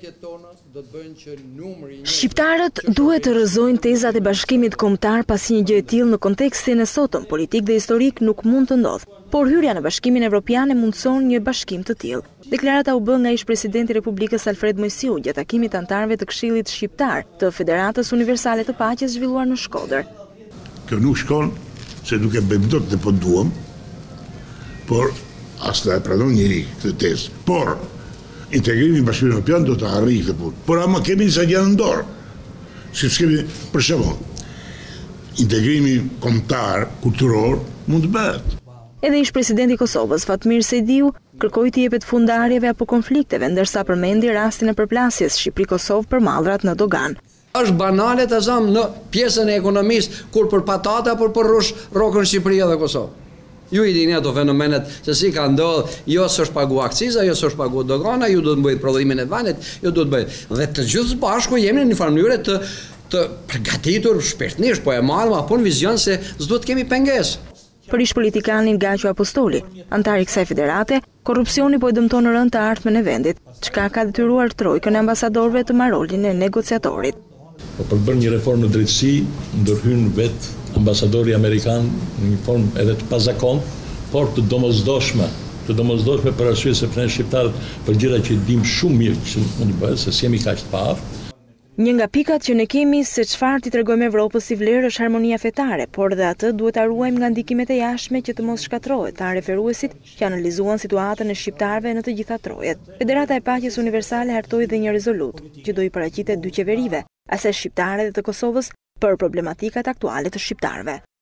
Shqiptarët duhet të rrëzojnë tezat e Bashkimit Kombëtar pasi një gjë e tillë në kontekstin e sotëm politik dhe historik nuk mund të ndodhë, por hyrja në Bashkimin Evropian e mundson një bashkim të tillë. Deklarata u bë nga ish-presidenti i Republikës Alfred Mojsiu gjatë takimit të anëtarëve të Këshillit Shqiptar të Federatës Universale të Paqes zhvilluar në Shkodër. Kjo nuk shkon se nuk e bëjmë dot dhe po duam, por as ta e pranon njëri këtë tezë. Por integrimi në Bashkimin Evropian do të arrijë këtë punë. Por ama kemi disa gjëra në dorë. Si kemi, për shembull, integrimi kombëtar, kulturor mund të bëhet. Edhe ish-presidenti i Kosovës, Fatmir Sejdiu, kërkoi të jepet fundarjeve apo konflikteve, ndërsa përmendi rastin e përplasjes Shqipëri-Kosovë për mallrat në Dogan. Është banale të zëm në pjesën e ekonomisë kur për patate apo për rrokën Shqipëri dhe Kosovë. Ju i dini ato fenomenet se si ka ndodhur, jo s'është pagu akciza, jo s'është pagu dogana, ju do të bëjt prodhimin e vanit, ju do të bëjt. Dhe të gjithë së bashku jemi në një farë mënyrë të përgatitur shpirtërisht, po e marrim apo në vizion se s'do të kemi pengesë. Për ish-politikanin Gaqo Apostoli, antar i kësaj federate, korrupsioni po e dëmton në rënd të ardhmen e vendit, çka ka detyruar trojkën e ambasadorëve të marrë rolin e negociatorit. Po për bërë një reformë në drejtësi, ndërhyn vetë ambasadori amerikan në një formë edhe të pazakon, por të domosdoshme për arsye se ne shqiptarët për gjëra që dim shumë mirë që mund të bëhet, se s'jemi kaq të paaftë. Një nga pikat që ne kemi se çfarë t'i tregojmë Evropës si vlerë është harmonia fetare, por dhe atë duhet ta ruajmë nga ndikimet e jashtme që të mos shkatërrohet, tha referuesit që analizuan situatën e shqiptarëve në të gjitha trojet. Federata e Paqes Universale hartoi dhe një rezolut që do i paraqitet dy qeverive, asaj shqiptare dhe të Kosovës, për problematikat aktuale të shqiptarëve.